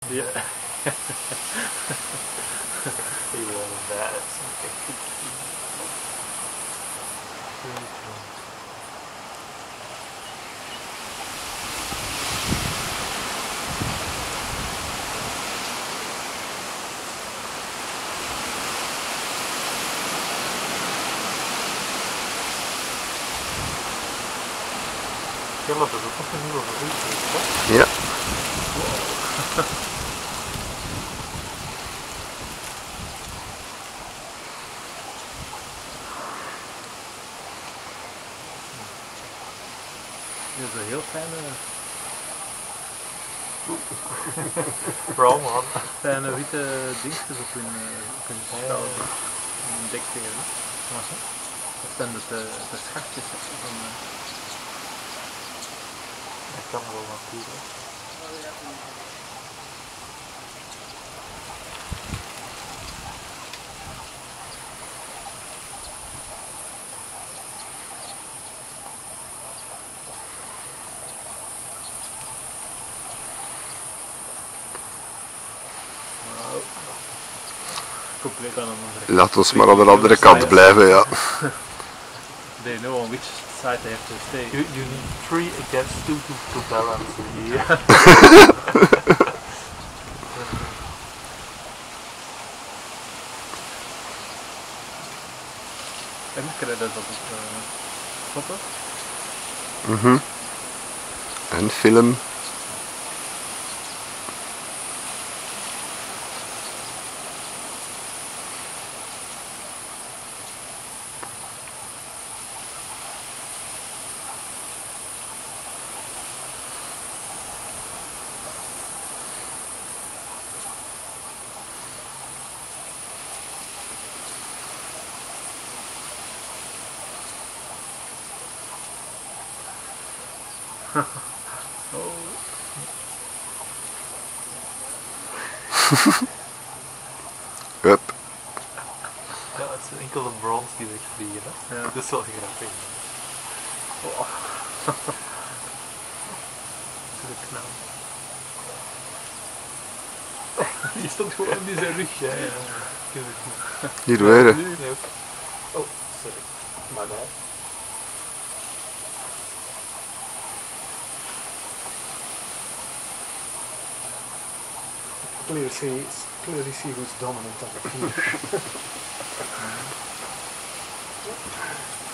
Yeah. Even that. Philip is ook nog een nieuwe fabriek. Ja. Dit is een heel fijne... Bro man. Fijne witte dingetjes op hun spel. In hun dekvinger. Dat zijn dus de schachtjes van... Ik kan er wel natuurlijk. Compleet aan een andere. Laat ons maar aan de andere kant blijven, ja. They know on which side they have to stay. You need 3 against 2 to balance here. En krijg je dat op foto? En film. Hup. Ja, het zijn enkele brons die wegvliegen. Hè? Ja. Dat is wel grappig. Oh. Dat is knap. Die stond gewoon in zijn rug. Ja, ja. Hier weer. Nu ook. Oh, sorry. Maar nee. Clearly see who's dominant on the field.